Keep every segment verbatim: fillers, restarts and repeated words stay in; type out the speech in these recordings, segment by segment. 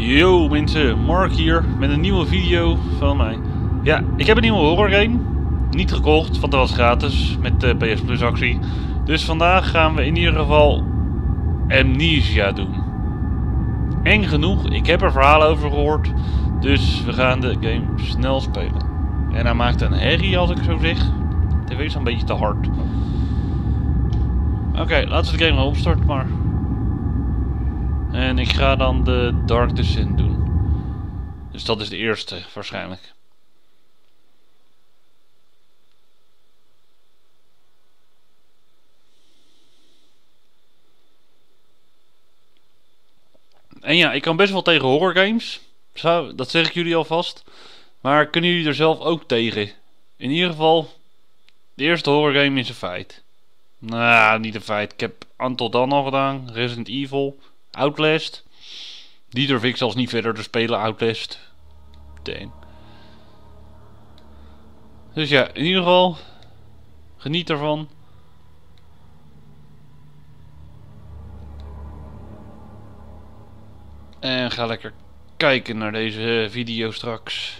Yo mensen, Mark hier met een nieuwe video van mij. Ja, ik heb een nieuwe horror game. Niet gekocht, want dat was gratis met de P S Plus actie. Dus vandaag gaan we in ieder geval Amnesia doen. Eng genoeg, ik heb er verhalen over gehoord. Dus we gaan de game snel spelen. En hij maakt een herrie als ik zo zeg. De tv is een beetje te hard. Oké, okay, laten we de game gaan opstarten maar. En ik ga dan de Dark Descent doen. Dus dat is de eerste waarschijnlijk. En ja, ik kan best wel tegen horror games. Zo, dat zeg ik jullie alvast. Maar kunnen jullie er zelf ook tegen? In ieder geval, de eerste horror game is een feit. Nou, niet een feit. Ik heb Until Dawn al gedaan. Resident Evil. Outlast. Die durf ik zelfs niet verder te spelen. Outlast. Dang. Dus ja, in ieder geval. Geniet ervan. En ga lekker kijken naar deze video straks.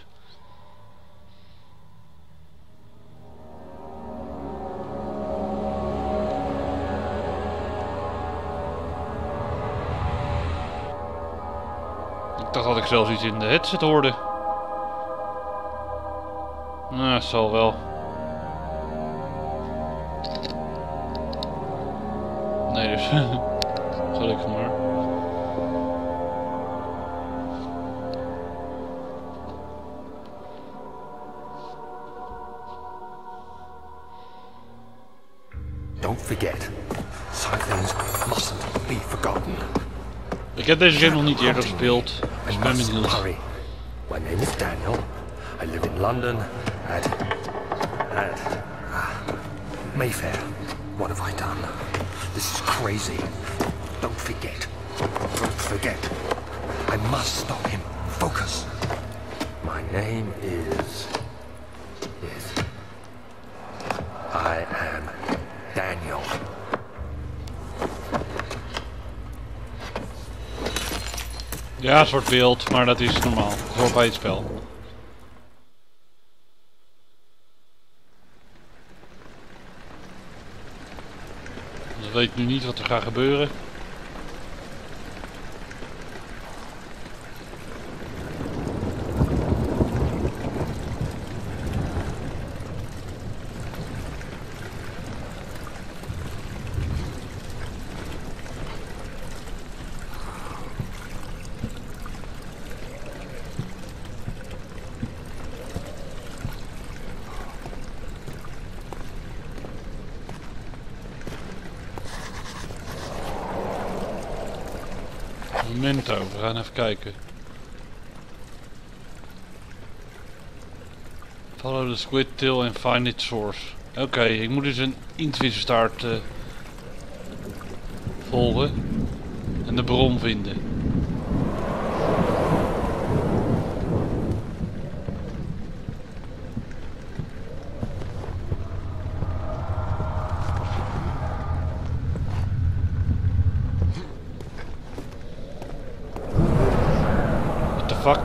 Ik dacht dat ik zelfs iets in de headset hoorde. Nou, dat zal wel. Nee, dus. Gelukkig maar. Don't forget, Cyclones mustn't be forgotten. Ik heb deze game nog niet eerder gespeeld. Dus ik ben benieuwd. Hurry. My name is Daniel. I live in London at at ah, Mayfair. What have I done? This is crazy. Don't forget. Don't forget. I must stop him. Focus. My name is is I am Daniel. Ja, een soort beeld, maar dat is normaal. Dat hoort bij het spel. Dus ik weet nu niet wat er gaat gebeuren. Memento, we gaan even kijken. Follow the squid tail and find its source. Oké, okay, ik moet dus een inktvissenstaart uh, volgen en de bron vinden. Fuck.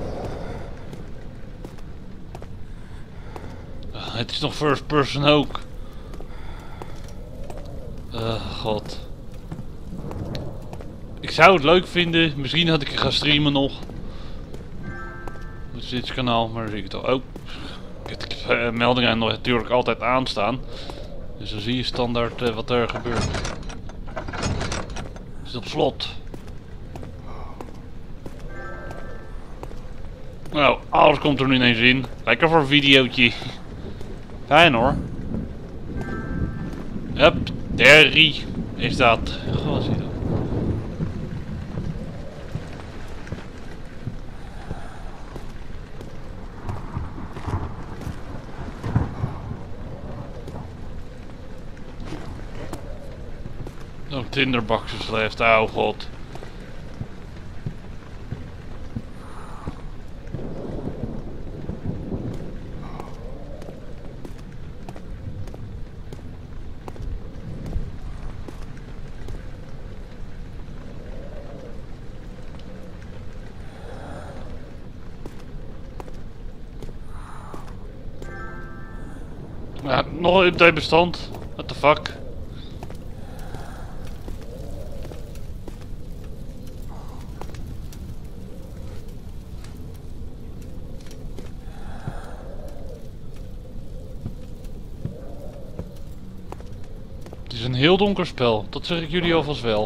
Uh, het is nog first person ook. Uh, god. Ik zou het leuk vinden. Misschien had ik het gaan streamen nog. Dus dit kanaal, maar zie ik het al. Oh. Ik heb de uh, meldingen nog natuurlijk altijd aanstaan. Dus dan zie je standaard uh, wat er gebeurt. Het is op slot. Nou, alles komt er nu ineens in. Lekker voor een videootje. Fijn hoor. Hup, Derry is dat. Goh, wat zie je dat? Oh, tinderboxes left. Oh god. Ja, nog een update bestand. What the fuck? Het is een heel donker spel, dat zeg ik jullie alvast wel.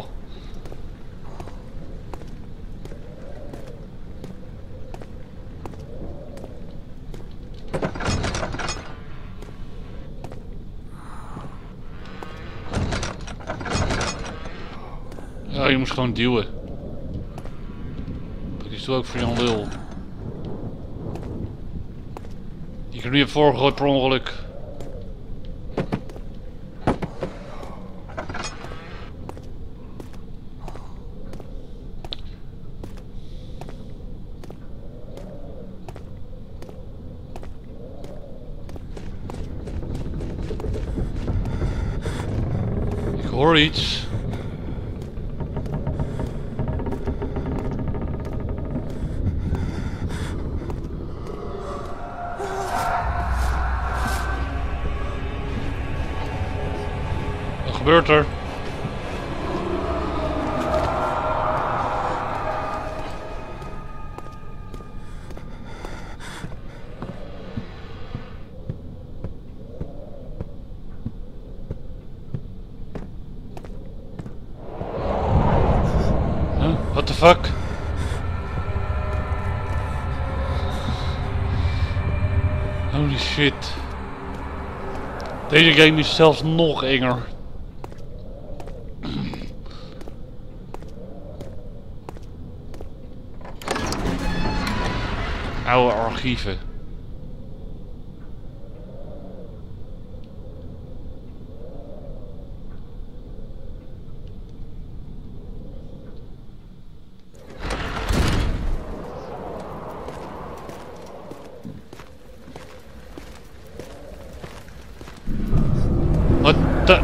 Ja, je moest gewoon duwen. Dat is toch ook voor Jan Lul. Die ik er nu heb voorgegooid per ongeluk. Ik hoor iets. Wat gebeurt er? Huh? What the fuck? Holy shit. Deze game is zelfs nog enger. Oude archieven. Wat de...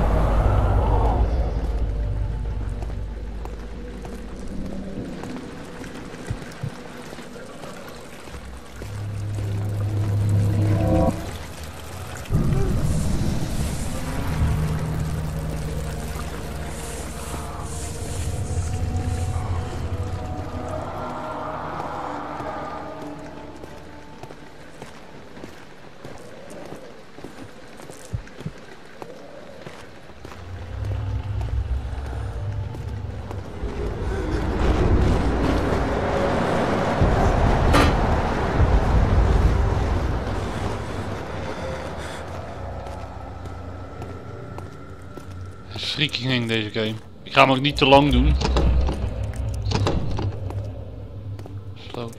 Freaking eng deze game. Ik ga hem ook niet te lang doen. Sloot.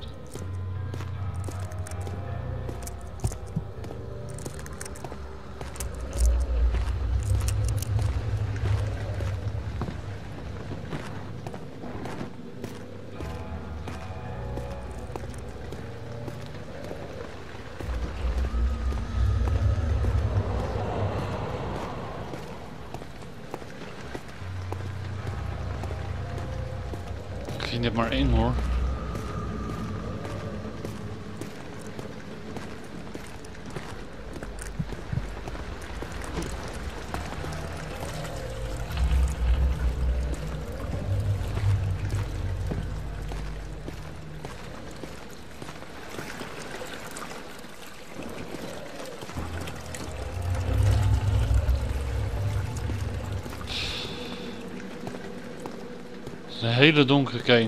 Ik zie net maar één hoor. Het is een hele donkere game.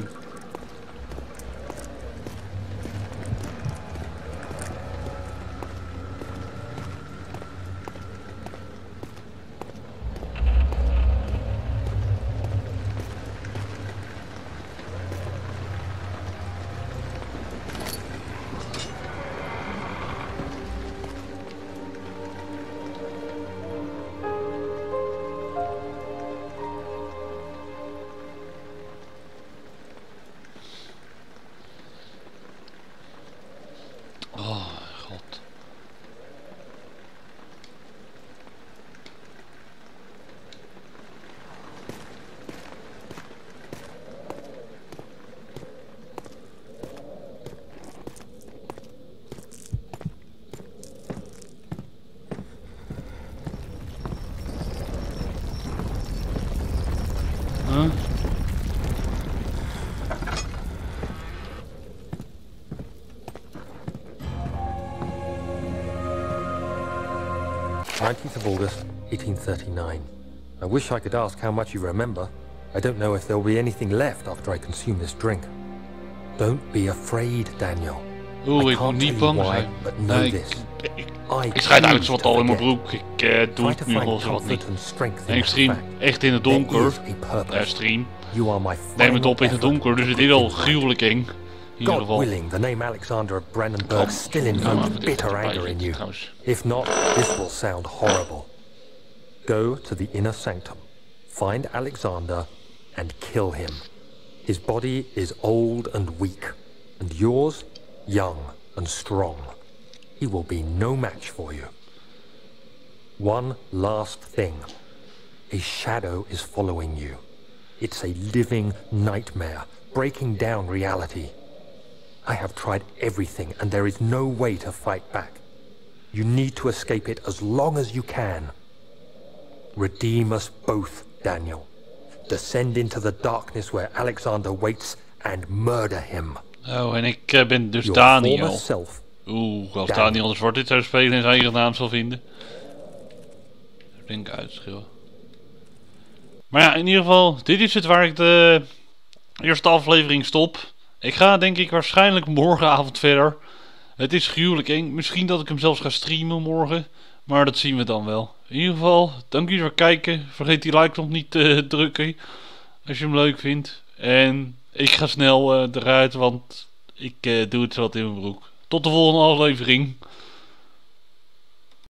nineteenth of August, eighteen thirty-nine. I wish I could ask how much you remember. I don't know if there'll be anything left after I consume this drink. Don't be afraid, Daniel. Oeh, I ik moet can't niet tell you bang why, zijn. but know Nee, this. ik, ik, I ik schijt uit choose wat to al in mijn forget. broek. Ik uh, doe Try het to nu find al zo wat niet. comfort and strength in En ik that stream fact. echt in het There donker. is a purpose. Uh, stream. You are my Neem het final op in het effort donker, dus to het is al prove right. gruwelijk eng. In ieder God geval. willing, the name Alexander of Brandenburg Kom. still Nou, invokes even dit bitter erbij anger in zetten, you. trouwens. If not, this will sound horrible. Go to the inner sanctum, find Alexander, and kill him. His body is old and weak, and yours young and strong. He will be no match for you. One last thing. A shadow is following you. It's a living nightmare, breaking down reality. I have tried everything, and there is no way to fight back. You need to escape it as long as you can. Redeem us both, Daniel. Descend into the darkness where Alexander waits and murder him. Oh, en ik uh, ben dus Your Daniel. former self. Oeh, als Daniel. Daniel de Zwart dit zou spelen en zijn eigen naam zal vinden. Ik denk uitschil. Maar ja, in ieder geval, dit is het waar ik de eerste aflevering stop. Ik ga denk ik waarschijnlijk morgenavond verder. Het is gruwelijk eng. Misschien dat ik hem zelfs ga streamen morgen. Maar dat zien we dan wel. In ieder geval, dank jullie voor het kijken. Vergeet die like-knop niet te drukken. Als je hem leuk vindt. En ik ga snel uh, eruit, want ik uh, doe het zo wat in mijn broek. Tot de volgende aflevering.